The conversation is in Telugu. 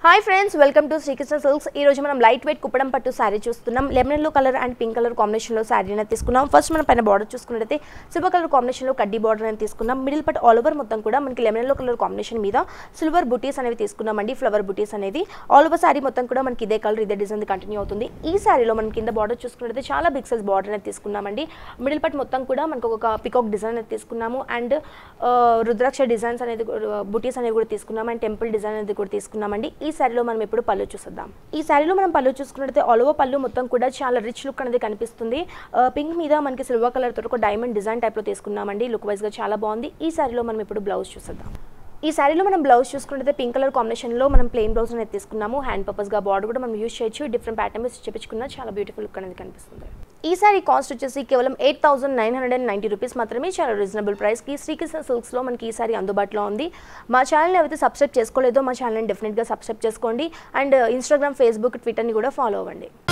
Hi friends, welcome to Srikrishna silks. ఈ రోజు మనం లైట్ వెయిట్ కుప్పడం పట్టు సారీ చూస్తున్నాం. Lemon yellow colour and pink colour కాంబినేషన్లో సారీ అనేది తీసుకున్నాం. ఫస్ట్ మనం పైన బార్డర్ చూసుకున్నట్లయితే సిల్వర్ కలర్ కాంబినేషన్లో కడ్డీ బార్డర్ అనేది తీసుకున్నాం. మిడిల్ పట్ ఆల్ ఓవర్ మొత్తం కూడా మనకి లెమన్ ఎల్లో కలర్ కాంబినేషన్ మీద సిల్వర్ బుటీస్ అనేవి తీసుకున్నామండి. ఫ్లవర్ బుటీస్ అనేది ఆల్ ఓవర్ సారీ మొత్తం కూడా మనకి ఇదే కలర్ ఇదే డిజైన్ కంటిన్యూ అవుతుంది. ఈ సారీలో మనం కింద బార్డర్ చూసుకున్నట్లయితే చాలా బిగ్ సైజ్ బార్డర్ అనేది తీసుకున్నామండి. మిడిల్ పట్ మొత్తం కూడా మనకు ఒక పికాక్ డిజైన్ అనేది తీసుకున్నాము. అండ్ రుద్రాక్ష డిజైన్స్ అనేది బుటీస్ అనేవి కూడా తీసుకున్నాము. అండ్ టెంపుల్ డిజైన్ అనేది కూడా తీసుకున్నామండి. ఈ సారీలో మనం ఇప్పుడు పళ్ళు చూద్దాం. ఈ సారీలో మనం పళ్ళు చూసుకున్నట్లయితే ఆల్ ఓవర్ పళ్ళు మొత్తం కూడా చాలా రిచ్ లుక్ అనేది కనిపిస్తుంది. పింక్ మీద మనకి సిల్వర్ కలర్ తో ఒక డైమండ్ డిజైన్ టైప్ లో తీసుకున్నామండి. లుక్ వైజ్ గా చాలా బాగుంది. ఈ సారీలో మనం ఇప్పుడు బ్లౌజ్ చూద్దాం. ఈ సారీలో మనం బ్లౌజ్ చూసుకుంటే పింక్ కలర్ కాంబినేషన్లో మనం ప్లెయిన్ బ్లౌజ్ అనేది తీసుకున్నాము. హ్యాండ్ పర్పస్గా బార్డర్ కూడా మనం యూజ్ చేయొచ్చు. డిఫరెంట్ ప్యాటర్న్ మీద చేపించుకున్న చాలా బ్యూటిఫుల్ లుక్ అనేది కనిపిస్తుంది. ఈ సారీ కాస్ట్ వచ్చేసి కేవలం 8,990 రూపీస్ మాత్రమే. చాలా రీజనబుల్ ప్రైస్కి శ్రీకృష్ణ సిల్క్స్లో మనకి ఈ సారీ అందుబాటులో ఉంది. మా ఛానల్ని ఎవరైతే సబ్స్క్రైబ్ చేసుకోలేదో మా ఛానల్ని డెఫినెట్గా సబ్స్క్రైబ్ చేసుకోండి. అండ్ ఇన్స్టాగ్రామ్, ఫేస్బుక్, ట్విట్టర్ని కూడా ఫాలో అవ్వండి.